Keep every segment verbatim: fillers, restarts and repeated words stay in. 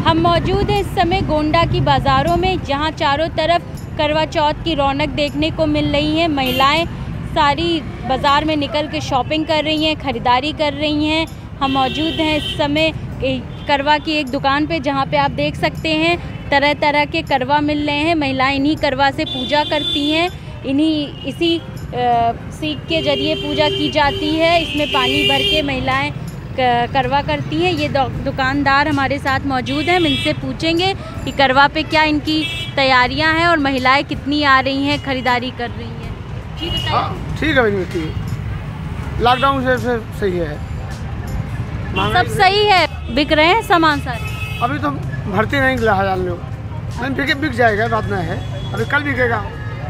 हम मौजूद हैं इस समय गोंडा की बाज़ारों में, जहां चारों तरफ करवा चौथ की रौनक देखने को मिल रही है। महिलाएं सारी बाज़ार में निकल के शॉपिंग कर रही हैं, ख़रीदारी कर रही हैं। हम मौजूद हैं इस समय करवा की एक दुकान पे, जहां पे आप देख सकते हैं तरह तरह के करवा मिल रहे हैं। महिलाएं इन्हीं करवा से पूजा करती हैं, इन्हीं इसी सीख के ज़रिए पूजा की जाती है। इसमें पानी भर के महिलाएं करवा करती हैं। ये दुकानदार हमारे साथ मौजूद हैं, हम इनसे पूछेंगे कि करवा पे क्या इनकी तैयारियां हैं और महिलाएं कितनी आ रही हैं, ख़रीदारी कर रही हैं। जी बताइए। ठीक है भाई, ठीक है। लॉकडाउन से, से सही है, सब सही है, बिक रहे हैं सामान सारे। अभी तो भरते नहीं हजार लोग, नहीं बिक जाएगा, बात नहीं है, अभी कल बिकेगा।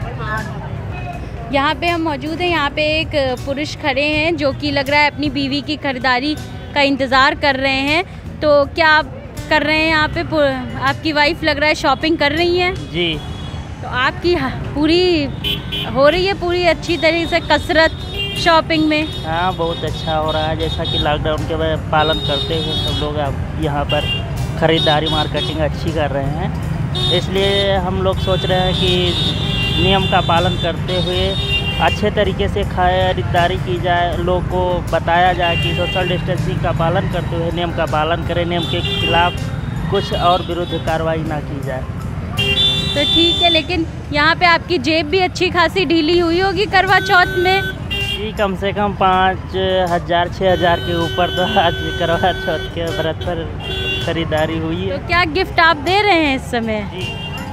यहाँ पे हम मौजूद हैं, यहाँ पे एक पुरुष खड़े हैं जो कि लग रहा है अपनी बीवी की खरीदारी का इंतज़ार कर रहे हैं। तो क्या आप कर रहे हैं यहाँ पे? आपकी वाइफ लग रहा है शॉपिंग कर रही हैं। जी। तो आपकी पूरी हो रही है, पूरी अच्छी तरीके से कसरत शॉपिंग में? हाँ, बहुत अच्छा हो रहा है। जैसा कि लॉकडाउन के पालन करते हुए सब लोग अब यहाँ पर ख़रीदारी मार्केटिंग अच्छी कर रहे हैं, इसलिए हम लोग सोच रहे हैं कि नियम का पालन करते हुए अच्छे तरीके से खरीदारी की जाए। लोगों को बताया जाए कि सोशल डिस्टेंसिंग का पालन करते हुए नियम का पालन करें, नियम के खिलाफ कुछ और विरुद्ध कार्रवाई ना की जाए। तो ठीक है, लेकिन यहाँ पे आपकी जेब भी अच्छी खासी ढीली हुई होगी करवा चौथ में? जी, कम से कम पाँच हज़ार छः हज़ार के ऊपर तो आज करवा चौथ के व्रत पर खरीदारी हुई है। तो क्या गिफ्ट आप दे रहे हैं इस समय? जी,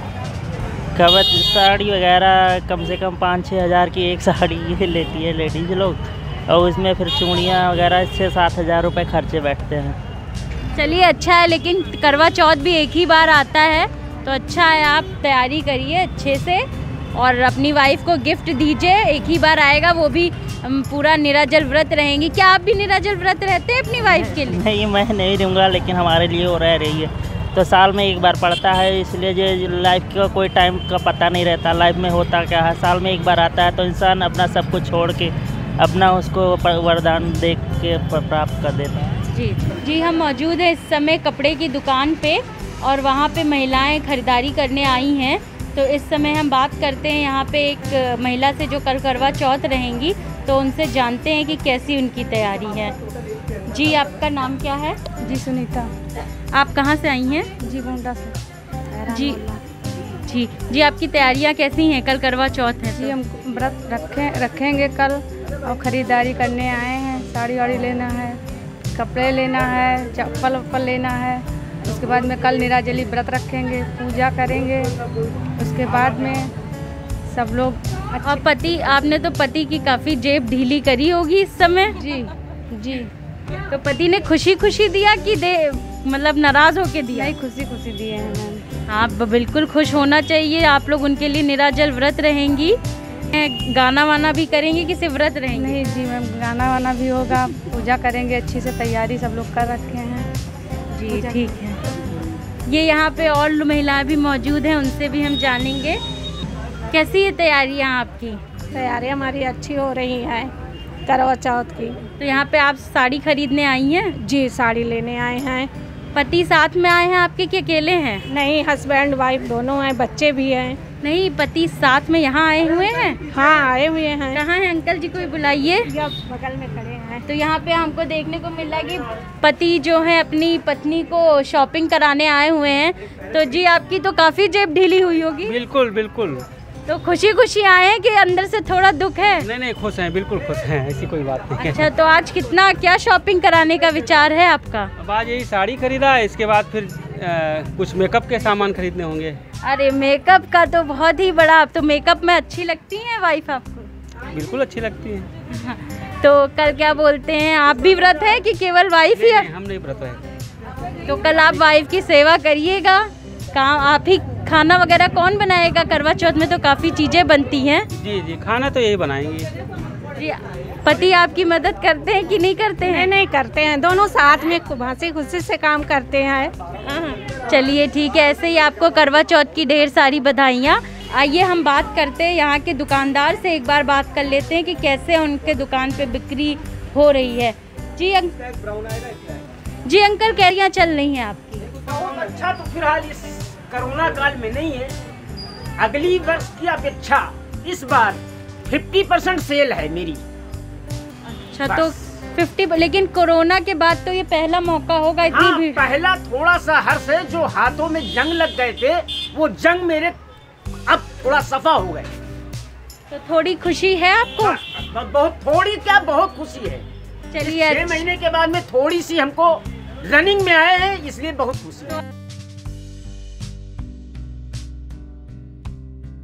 कवच साड़ी वगैरह कम से कम पाँच छः हज़ार की एक साड़ी लेती है लेडीज़ लोग, और उसमें फिर चूड़ियाँ वगैरह छः सात हज़ार रुपये खर्चे बैठते हैं। चलिए अच्छा है, लेकिन करवा चौथ भी एक ही बार आता है, तो अच्छा है आप तैयारी करिए अच्छे से और अपनी वाइफ को गिफ्ट दीजिए। एक ही बार आएगा, वो भी पूरा निराजल व्रत रहेंगी। क्या आप भी निराजल व्रत रहते हैं अपनी वाइफ के लिए? नहीं, मैं नहीं दूँगा, लेकिन हमारे लिए वो रह रही है, तो साल में एक बार पड़ता है, इसलिए जो लाइफ का कोई टाइम का पता नहीं रहता, लाइफ में होता क्या है। साल में एक बार आता है, तो इंसान अपना सब कुछ छोड़ के अपना उसको वरदान देख के प्राप्त कर देता है। जी जी, हम मौजूद हैं इस समय कपड़े की दुकान पे, और वहाँ पे महिलाएं खरीदारी करने आई हैं। तो इस समय हम बात करते हैं यहाँ पे एक महिला से जो कल करवा चौथ रहेंगी, तो उनसे जानते हैं कि कैसी उनकी तैयारी है। जी, आपका नाम क्या है? जी, सुनीता। आप कहाँ से आई हैं? जी, गोंडा से। जी जी जी, आपकी तैयारियाँ कैसी हैं? कल करवा चौथ है। जी, हम व्रत रखें रखेंगे कल, और ख़रीदारी करने आए हैं। साड़ी वाड़ी लेना है, कपड़े लेना है, चप्पल वप्पल लेना है। उसके बाद में कल निराजली व्रत रखेंगे, पूजा करेंगे। उसके बाद में सब लोग। और पति, आपने तो पति की काफ़ी जेब ढीली करी होगी इस समय? जी जी। तो पति ने खुशी खुशी दिया कि दे मतलब नाराज़ होके दिया? नहीं, खुशी खुशी दिए हैं मैंने। हाँ, बिल्कुल खुश होना चाहिए। आप लोग उनके लिए निराजल व्रत रहेंगी, गाना वाना भी करेंगी कि सिर्फ व्रत रहेंगी? नहीं जी मैम, गाना वाना भी होगा, पूजा करेंगे अच्छी से, तैयारी सब लोग कर रखे हैं। जी ठीक है। ये यहाँ पे और महिलाएं भी मौजूद हैं, उनसे भी हम जानेंगे कैसी है तैयारियाँ आपकी? तैयारी हमारी अच्छी हो रही है करवा चौथ की। तो यहाँ पे आप साड़ी खरीदने आई हैं? जी, साड़ी लेने आए हैं। पति साथ में आए हैं आपके कि अकेले हैं? नहीं, हस्बैंड वाइफ दोनों हैं, बच्चे भी हैं। नहीं, पति साथ में यहाँ आए हुए हैं? हाँ, आए हुए हैं। कहाँ हैं अंकल जी, को बुलाइए। बगल में खड़े हैं। तो यहाँ पे हमको देखने को मिल रहा है कि पति जो है अपनी पत्नी को शॉपिंग कराने आए हुए हैं। तो जी, आपकी तो काफ़ी जेब ढीली हुई होगी। बिल्कुल बिल्कुल। तो खुशी खुशी आए हैं कि अंदर से थोड़ा दुख है? नहीं नहीं, खुश हैं, बिल्कुल खुश हैं, ऐसी कोई बात नहीं। अच्छा, तो आज कितना क्या शॉपिंग कराने का विचार है आपका? अब आज यही साड़ी खरीदा है, इसके बाद फिर आ, कुछ मेकअप के सामान खरीदने होंगे। अरे मेकअप का तो बहुत ही बड़ा, आप तो मेकअप में अच्छी लगती हैं वाइफ आपको? बिल्कुल अच्छी लगती है। तो कल क्या बोलते हैं, आप भी व्रत है कि केवल वाइफ ही? हम नहीं व्रत है। तो कल आप वाइफ की सेवा करिएगा। काम आप ही, खाना वगैरह कौन बनाएगा? करवा चौथ में तो काफ़ी चीज़ें बनती हैं। जी जी, खाना तो यही बनाएंगे। जी, पति आपकी मदद करते हैं कि नहीं करते हैं? नहीं नहीं, करते हैं, दोनों साथ में हंसी खुशी से काम करते हैं। चलिए ठीक है, ऐसे ही आपको करवा चौथ की ढेर सारी बधाइयाँ। आइए हम बात करते हैं यहाँ के दुकानदार से, एक बार बात कर लेते हैं कि कैसे उनके दुकान पे बिक्री हो रही है। जी अंक... जी अंकल, कैरियाँ चल रही हैं आपकी? बहुत अच्छा तो फिलहाल इस कोरोना काल में नहीं है। अगली वर्ष की अपेक्षा इस बार पचास परसेंट सेल है मेरी। अच्छा तो पचास, लेकिन कोरोना के बाद तो ये पहला मौका होगा इतनी हाँ, भीड़। पहला थोड़ा सा हर्ष है, जो हाथों में जंग लग गए थे वो जंग मेरे अब थोड़ा सफा हो गए। तो थोड़ी खुशी है आपको? हाँ, बहुत थोड़ी क्या बहुत खुशी है। चलिए छह महीने के बाद में थोड़ी सी हमको रनिंग में आए हैं, इसलिए बहुत खुशी है।